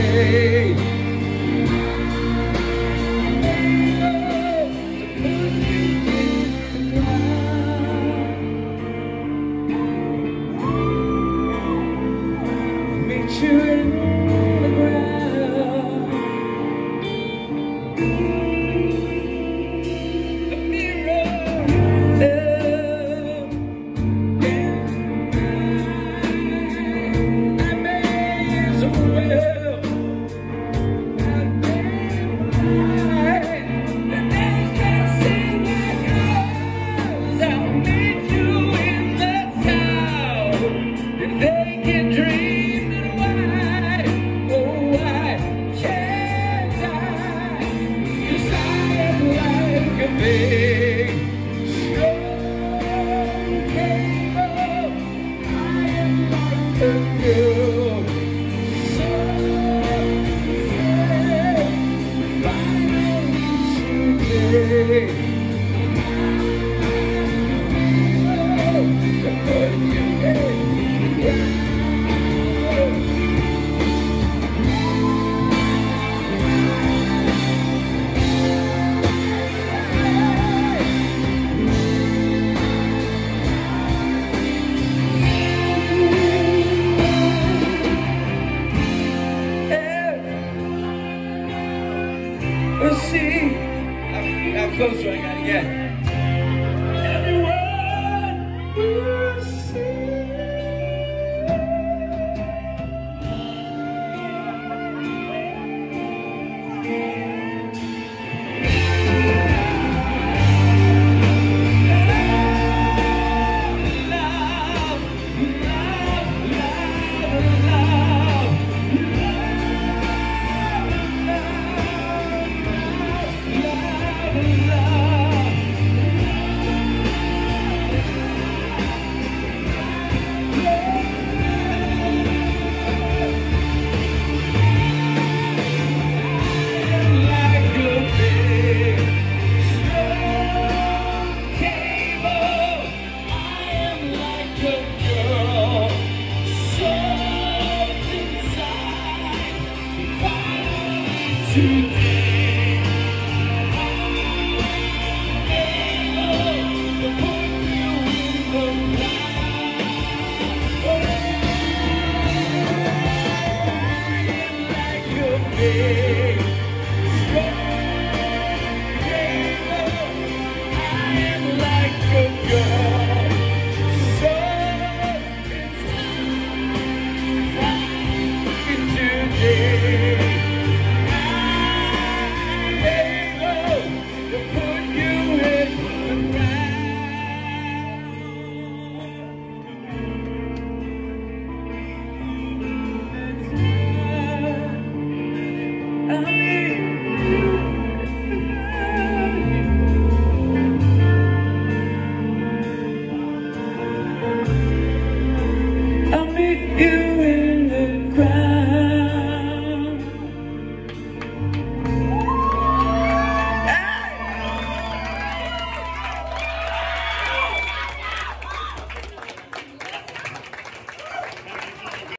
Meet you in the ground. The mirror I may as well. The days just seem like hours. I'll meet you in the town. If they can dream, then why, oh why can't I? 'Cause I am like a big strong cable. I am like a girl. So finally today. Let's see how close do I gotta get. Everyone will see. To